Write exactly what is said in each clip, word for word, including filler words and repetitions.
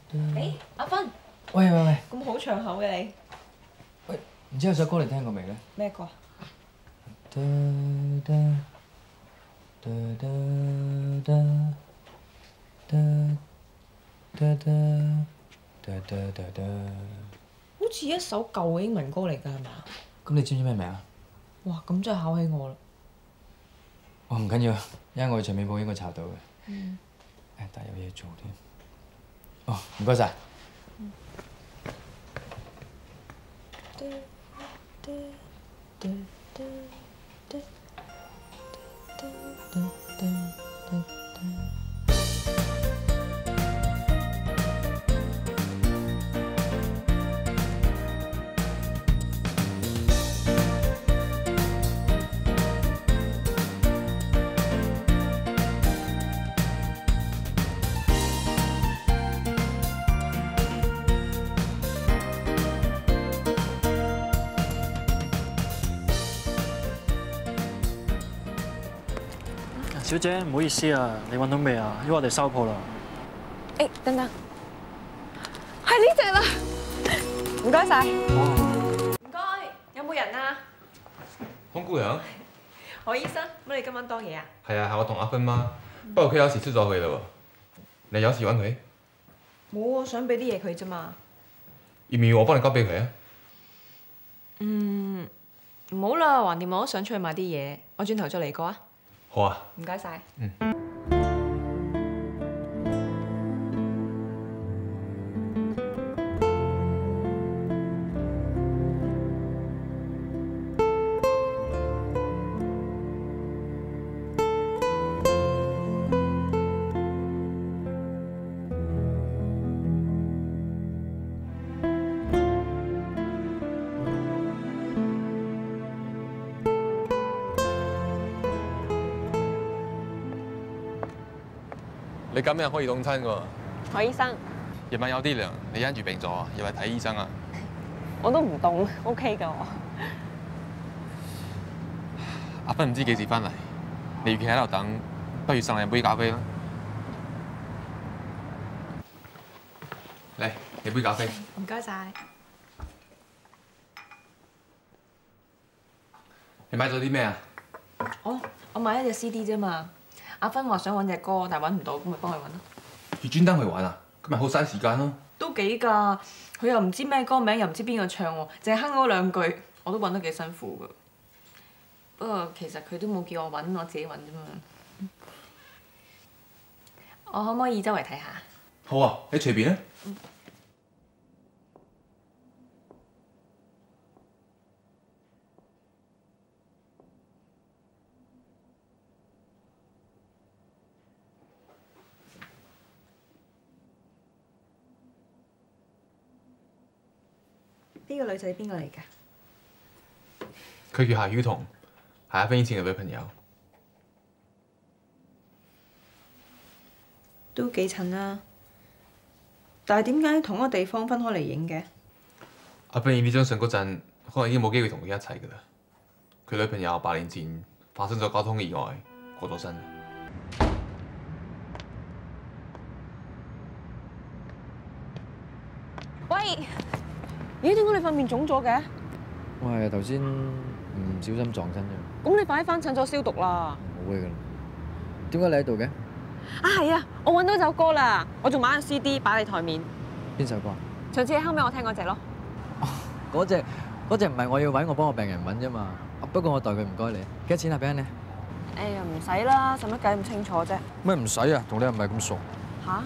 誒，阿芬， 喂喂喂， 咁好長口嘅你。 喂，唔知有首歌你聽過未咧？ 咩歌啊？好似一首舊嘅英文歌嚟㗎，係嘛？ 咁你知唔知咩名啊？ 哇，咁真係考起我啦！ 哦，唔緊要，因為我去唱片鋪應該查到嘅。 嗯。 誒，但係有嘢做添。哦，唔該晒。 嗯。 小姐，唔好意思啊，你揾到未啊？因為我哋收鋪啦。 誒，等等，係呢隻啦，唔該晒。唔該，有冇人啊？ 潘姑娘， 何醫生，乜你今晚多嘢啊？ 係啊，係我同阿芬媽，不過佢有時出咗去啦喎。你有時揾佢？ 冇啊，想俾啲嘢佢啫嘛。 要唔要我幫你交俾佢啊？ 嗯，唔好啦，橫掂我都想出去買啲嘢，我轉頭再嚟過啊。 好啊。 唔該晒。 嗯。你咁樣可以凍親㗎。 何醫生， 夜晚有啲涼，你因住病咗啊，要去睇醫生啊。 我都唔凍 ，OK 㗎我。 阿芬唔知幾時翻嚟，你與其喺度等，不如送你杯咖啡啦。嚟，你杯咖啡。 唔該晒。 你買咗啲咩啊？ 哦，我買一隻 C D 啫嘛。阿芬話想揾隻歌，但係揾唔到，咁咪幫佢揾咯。 要專登去玩啊？咁咪好嘥時間咯。 都幾㗎，佢又唔知咩歌名，又唔知邊個唱喎，淨係哼嗰兩句，我都揾得幾辛苦㗎。不過其實佢都冇叫我揾，我自己揾啫嘛。我可唔可以周圍睇下？ 好啊，你隨便啊。 嗯呢個女仔邊個嚟㗎？ 佢叫夏曉彤，係阿芬以前嘅女朋友。 都幾襯啦，但係點解同一個地方分開嚟影嘅？ 阿芬影呢張相嗰陣，可能已經冇機會同佢一齊㗎啦。佢女朋友八年前發生咗交通意外，過咗身。 喂！咦？點解你塊面腫咗嘅？ 我係頭先唔小心撞親啫。 咁你快啲返診所消毒啦！ 冇嘅啦。點解你喺度嘅？ 啊係啊，我揾到首歌啦，我仲買咗 C D 擺喺台面。 邊首歌啊？ 上次喺後尾我聽嗰隻咯。 嗰隻嗰隻唔係我要揾，我幫我病人揾啫嘛。不過我代佢唔該你。幾多錢啊？俾緊你。 哎呀，唔使啦，使乜計咁清楚啫？ 咩唔使啊？同你又唔係咁熟。 吓？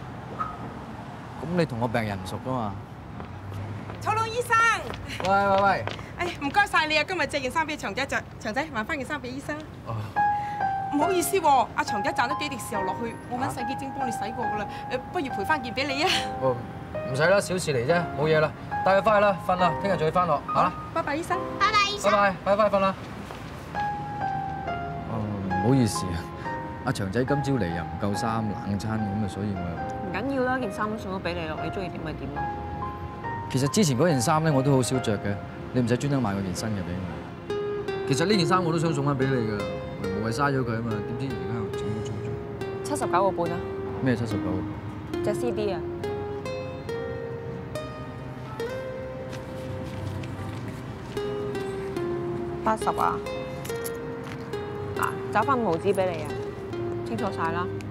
咁你同我病人唔熟噶嘛？ 草龍醫生， 喂喂喂！ 哎，唔該晒你啊！今日借件衫俾長仔着，長仔還翻件衫俾醫生。 哦。 唔好意思喎，阿長仔賺咗幾滴豉油落去，我揾洗潔精幫你洗過噶啦。誒，不如賠翻件俾你啊！ 哦，唔使啦，小事嚟啫，冇嘢啦。帶佢翻去啦，瞓啦，聽日再要翻學嚇啦。 拜拜，醫生。 拜拜，醫生。 拜拜，快快瞓啦。哦，唔好意思啊，阿長仔今朝嚟又唔夠衫冷餐咁啊，所以我又。 唔緊要啦，件衫都送咗俾你咯，你中意點咪點咯。 其實之前嗰件衫咧，我都好少着嘅，你唔使專登買嗰件新嘅俾我。其實呢件衫我都想送翻俾你㗎，無謂嘥咗佢啊嘛。點知而家又整咗做咗。 七十九個半啊！ 咩七十九？ 隻 C D 啊！ 八十啊？嗱，找翻五毫紙俾你啊，清楚晒啦。